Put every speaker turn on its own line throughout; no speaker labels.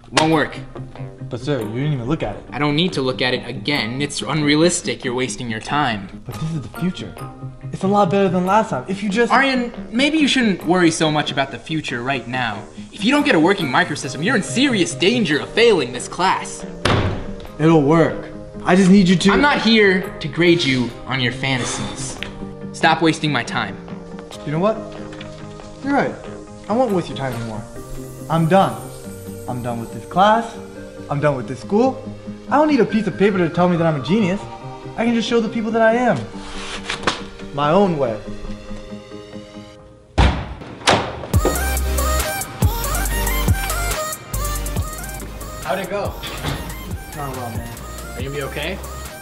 Won't work.
But sir, you didn't even look at it.
I don't need to look at it again. It's unrealistic. You're wasting your time.
But this is the future. It's a lot better than last time. If you just...
Aryan, maybe you shouldn't worry so much about the future right now. If you don't get a working microsystem, you're in serious danger of failing this class.
It'll work. I just need you to...
I'm not here to grade you on your fantasies. Stop wasting my time.
You know what? You're right. I won't waste your time anymore. I'm done. I'm done with this class. I'm done with this school. I don't need a piece of paper to tell me that I'm a genius. I can just show the people that I am. My own way.
How'd it go?
Not well, man.
Are you gonna be okay?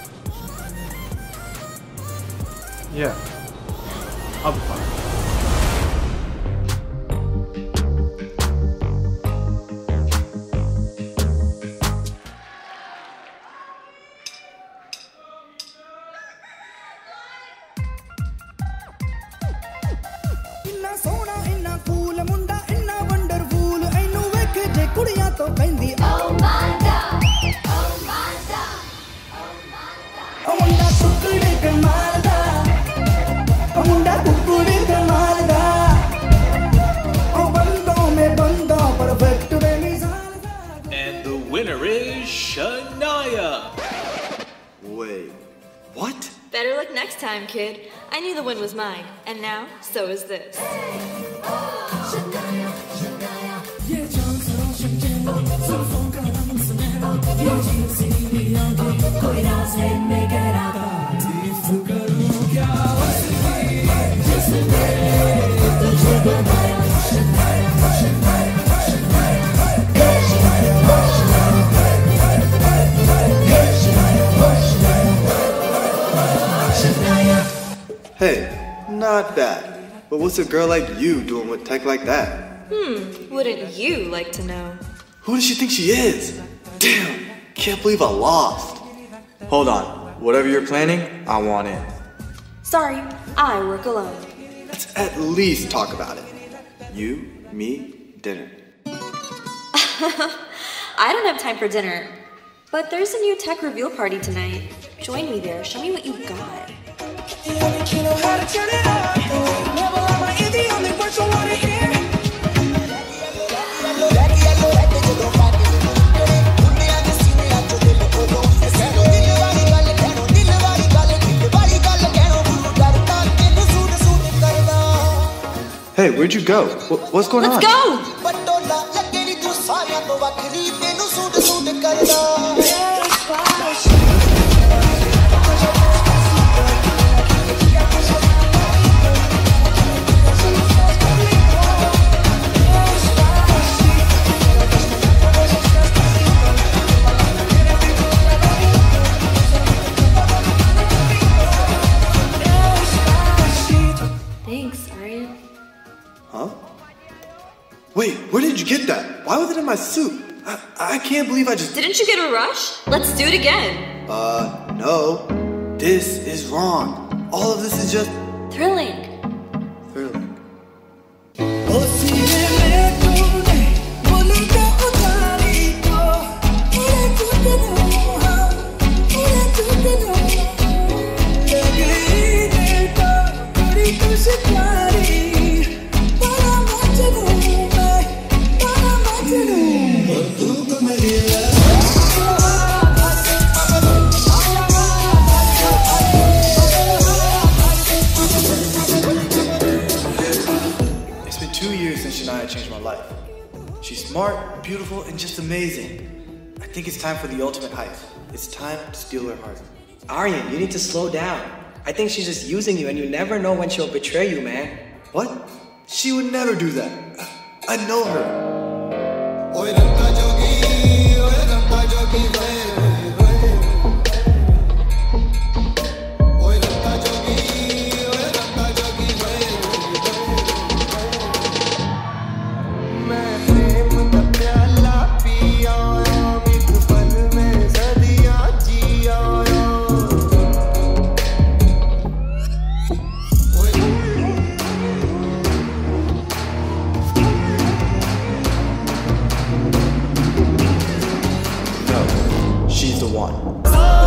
Yeah. I'll be fine.
And the winner is Shania.
Wait, what?
Better luck next time, kid. I knew the win was mine, and now, so is this.
Hey, not bad. But what's a girl like you doing with tech like that?
Wouldn't you like to know?
Who does she think she is? Damn, can't believe I lost. Hold on, whatever you're planning, I want in.
Sorry, I work alone.
Let's at least talk about it. You, me, dinner.
I don't have time for dinner, but there's a new tech reveal party tonight. Join me there, show me what you got.
Hey, where'd you go? What's going on?
Let's go! Thanks, Aryan.
Huh? Wait, where did you get that? Why was it in my suit? I can't believe I just...
Didn't you get a rush? Let's do it again.
No. This is wrong. All of this is just...
Thrilling.
thrilling. It's been 2 years since Shania changed my life. She's smart, beautiful, and just amazing. I think it's time for the ultimate heist. It's time to steal her heart.
Aryan, you need to slow down. I think she's just using you and you never know when she'll betray you, man.
What? She would never do that. I know her. to 1.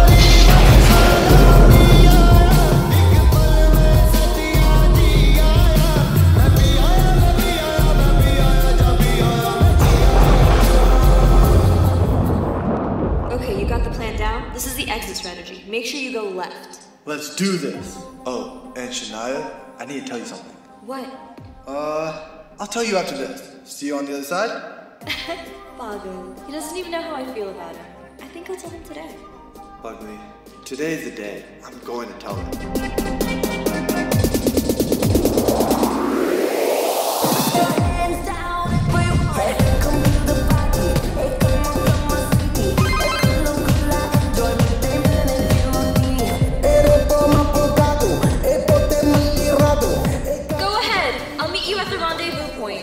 Okay, you got the plan down? This is the exit strategy. Make sure you go left.
Let's do this. Oh, and Shania, I need to tell you something.
What?
I'll tell you after this. See you on the other side?
Bagu. He doesn't even know how I feel about him. I think I'll tell him today.
Ugly. Today's the day. I'm going to tell him.
Go ahead. I'll meet you at the rendezvous point.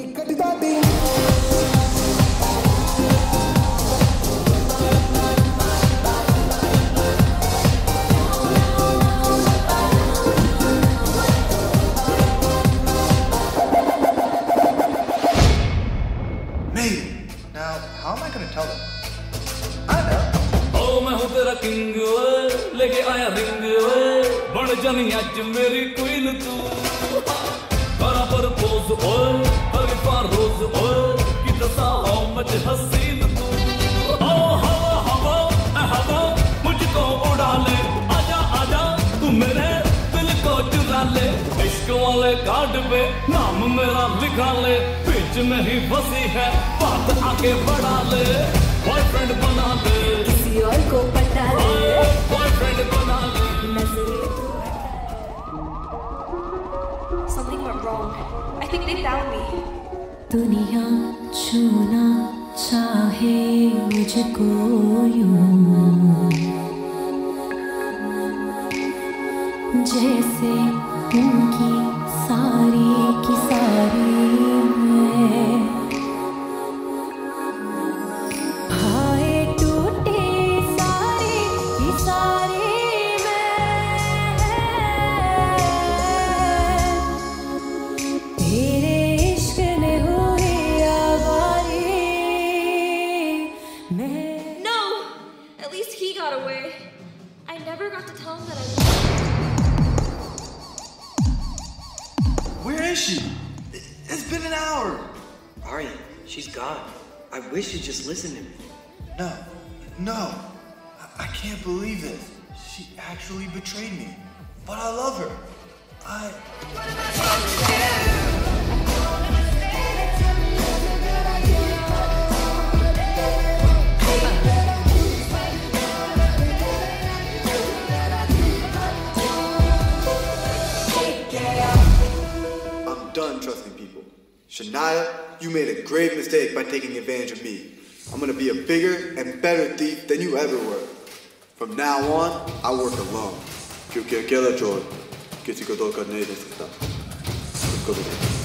Maybe. Now, how am I going to tell them? I know.
ओ मैं हूँ तेरा king ओए लेके आया ring ओए बन जानी आज मेरी क्वीन तू करा पर पोज ओए हर पार रोज ओए कि दसा हो मच हसीन तू ओ हवा हवा ए हवा मुझको उड़ा ले आजा आजा तू मेरे दिल को चुरा ले इश्क वाले कार्ड पे नाम मेरा लिखा ले बीच में ही फंसी है बात आगे बढ़ा ले बॉयफ्रेंड बना ले
किसी और को पटा ले
बॉयफ्रेंड बना ले
Something went wrong. I think they found me.
दुनिया छूना चाहे मुझको यूं जैसे उनकी सारी की सारी मैं हाय टूटे सारे की सारी मैं तेरे इश्क ने हुई आवारी मैं
No! At least he got away. I never got to tell him that I
Where is she? It's been an hour.
Arya, she's gone. I wish you'd just listen to me.
No. I can't believe this. She actually betrayed me. But I love her. I'm done trusting people. Shania, you made a grave mistake by taking advantage of me. I'm gonna be a bigger and better thief than you ever were. From now on, I work alone. क्योंकि अकेला चोर किसी को धोखा नहीं दे सकता.